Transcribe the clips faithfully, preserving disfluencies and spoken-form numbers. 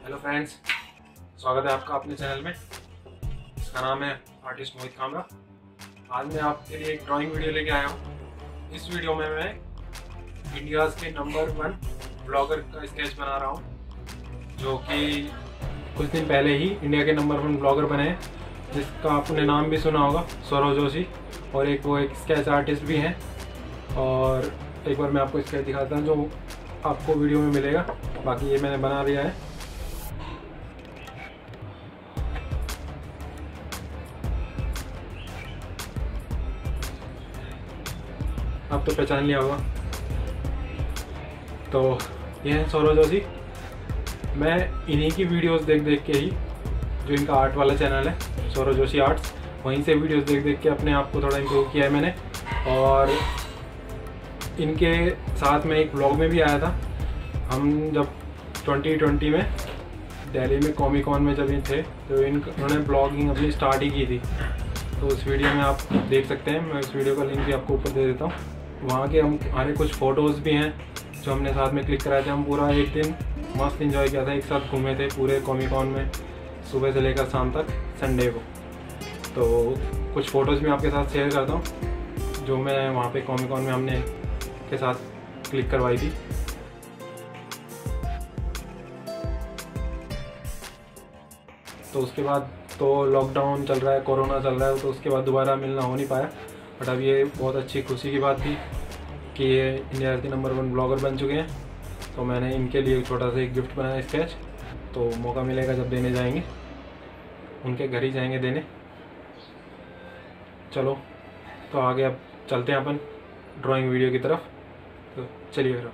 Hello friends, स्वागत है आपका अपने चैनल में। इसका नाम है आर्टिस्ट मोहित कामरा। आज मैं आपके लिए एक ड्राइंग वीडियो लेके आया हूँ। इस वीडियो में मैं इंडिया के नंबर वन ब्लॉगर का स्केच बना रहा हूँ, जो कि कुछ दिन पहले ही इंडिया के नंबर वन ब्लॉगर बने हैं, जिसका आपने नाम भी सुना होगा, सौरव जोशी। और एक वो एक स्केच आर्टिस्ट भी हैं। और एक बार मैं आपको स्केच दिखाता हूँ जो आपको वीडियो में मिलेगा। बाकी ये मैंने बना लिया है। आप तो पहचान लिया होगा। तो ये है सौरव जोशी। मैं इन्हीं की वीडियोस देख देख के ही, जो इनका आर्ट वाला चैनल है सौरव जोशी आर्ट्स, वहीं से वीडियोस देख देख के अपने आप को थोड़ा इम्प्रूव किया है मैंने। और इनके साथ में एक ब्लॉग में भी आया था। हम जब ट्वेंटी ट्वेंटी में दिल्ली में कॉमिक कॉन में जब ये थे, तो इन उन्होंने ब्लॉगिंग अपनी स्टार्ट ही की थी। तो उस वीडियो में आप देख सकते हैं। मैं उस वीडियो का लिंक भी आपको ऊपर दे देता हूँ। वहाँ के हम हमारे कुछ फ़ोटोज़ भी हैं जो हमने साथ में क्लिक कराए थे। हम पूरा एक दिन मस्त एंजॉय किया था, एक साथ घूमे थे पूरे कॉमिक कॉन में, सुबह से लेकर शाम तक संडे को। तो कुछ फ़ोटोज़ भी आपके साथ शेयर करता हूँ जो मैं वहाँ पे कॉमिक कॉन में हमने के साथ क्लिक करवाई थी। तो उसके बाद तो लॉकडाउन चल रहा है, कोरोना चल रहा है, तो उसके बाद दोबारा मिलना हो नहीं पाया। बट अब ये बहुत अच्छी खुशी की बात थी कि ये इंडिया के नंबर वन ब्लॉगर बन चुके हैं। तो मैंने इनके लिए छोटा सा एक गिफ्ट बनाया स्केच। तो मौका मिलेगा जब देने जाएंगे, उनके घर ही जाएंगे देने। चलो तो आगे अब चलते हैं अपन ड्राइंग वीडियो की तरफ। तो चलिए फिर।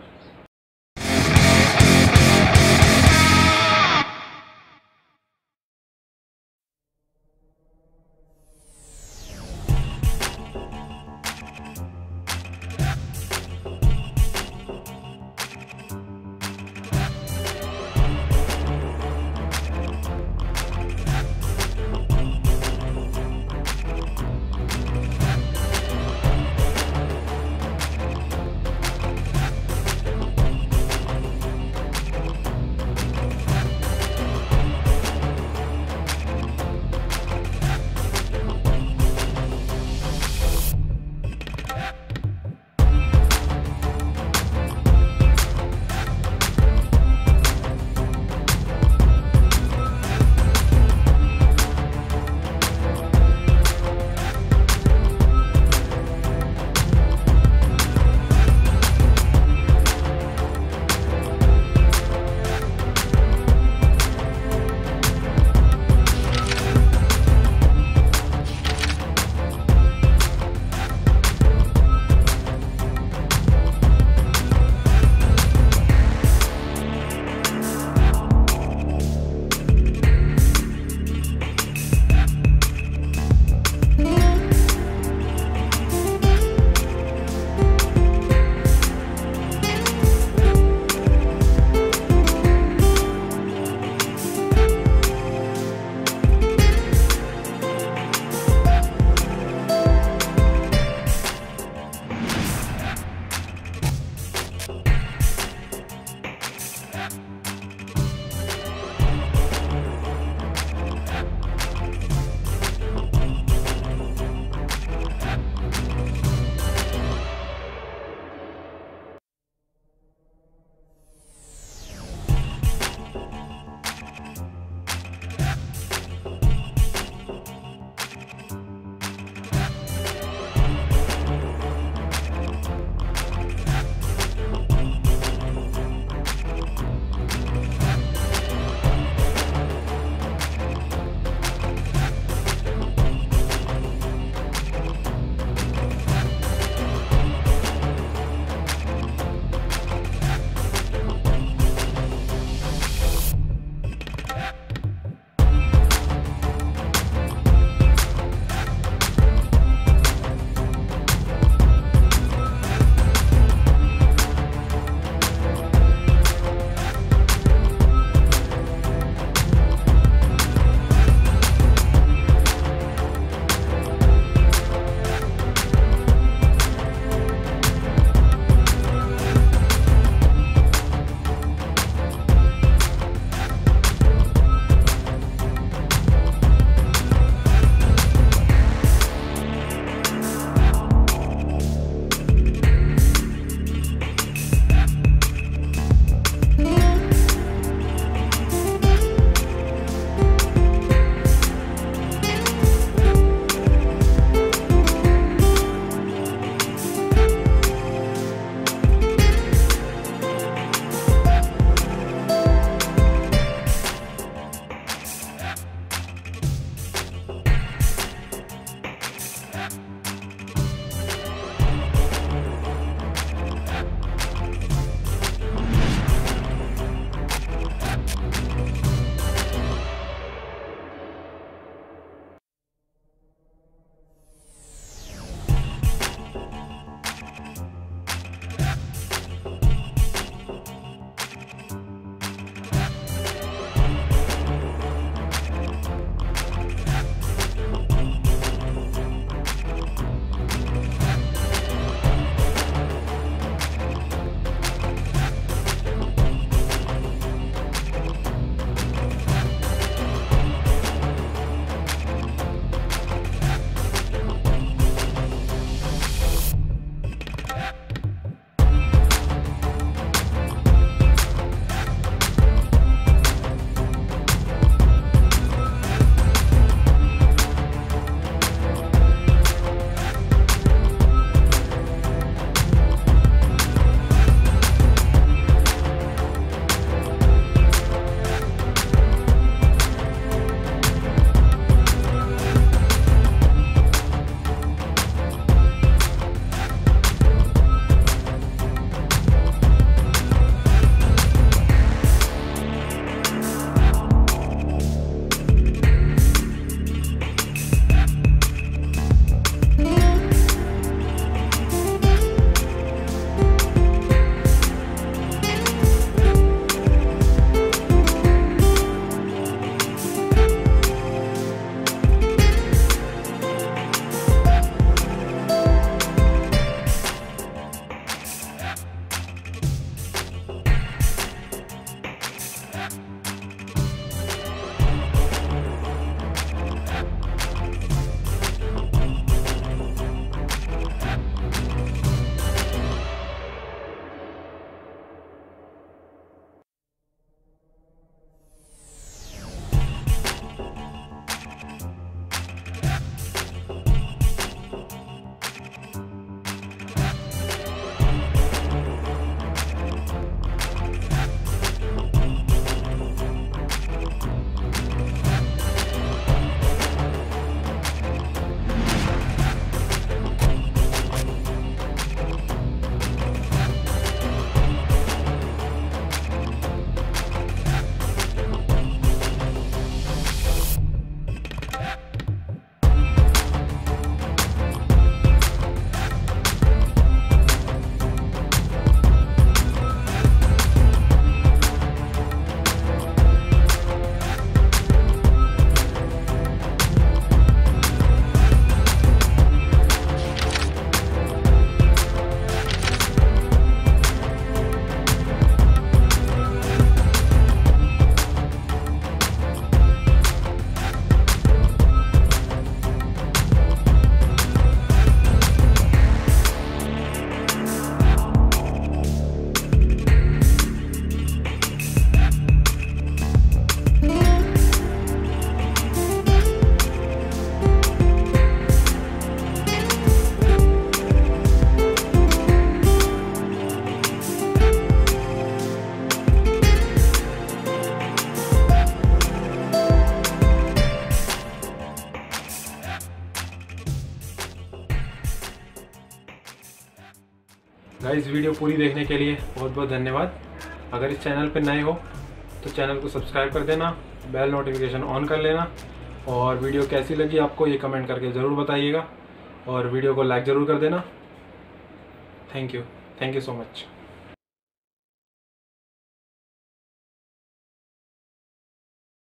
गाइस वीडियो पूरी देखने के लिए बहुत बहुत धन्यवाद। अगर इस चैनल पर नए हो तो चैनल को सब्सक्राइब कर देना, बेल नोटिफिकेशन ऑन कर लेना, और वीडियो कैसी लगी आपको ये कमेंट करके ज़रूर बताइएगा, और वीडियो को लाइक ज़रूर कर देना। Thank you thank you so much.